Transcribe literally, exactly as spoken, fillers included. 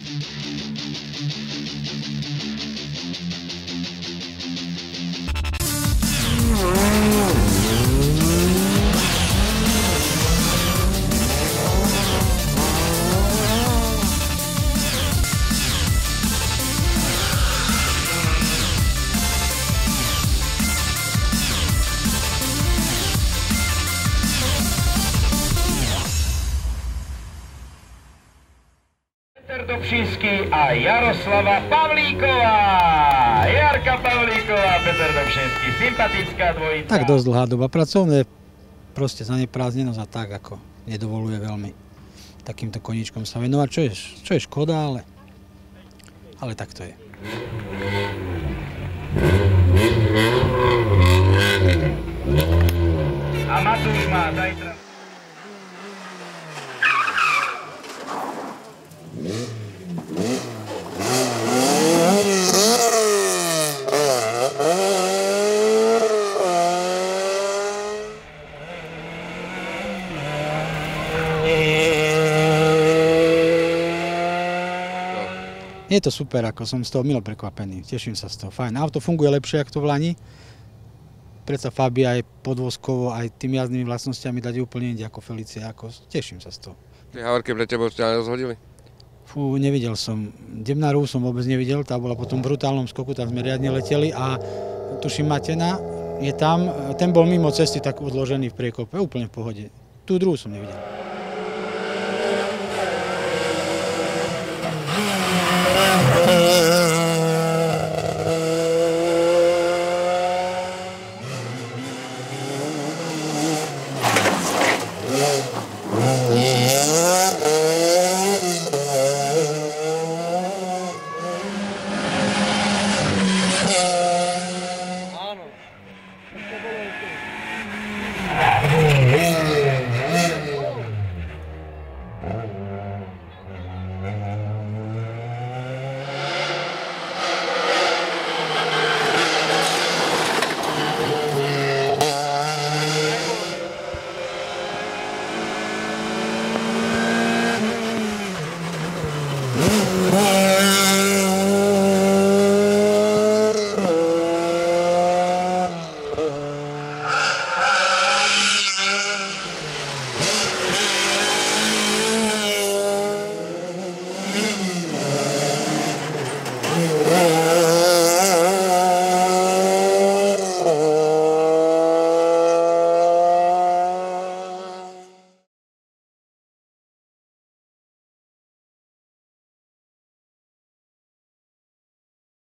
Dobšinský a Jaroslava Pavlíková. Jarka Pavlíková, Peter Dobšinský, sympatická dvojica. Tak dosť dlhá doba pracovné, proste zaneprázdnenosť a tak, ako nedovoluje veľmi takýmto koníčkom sa venovať, čo je, čo je škoda, ale, ale tak to je. A Matúš má zajtra... Je to super, ako som z toho milo prekvapený, teším sa z toho, fajn. Auto funguje lepšie ako to v lani, predsa Fabia aj podvozkovo, aj tými jazdnými vlastnosťami dať úplne inde ako Felicia, ako teším sa z toho. Tie havarky pre teba ste rozhodili? Fú, nevidel som. Demnaru som vôbec nevidel, tá bola po tom brutálnom skoku, tam sme riadne leteli a tuším Matena je tam, ten bol mimo cesty tak odložený v priekope, úplne v pohode. Tú druhú som nevidel. Yeah.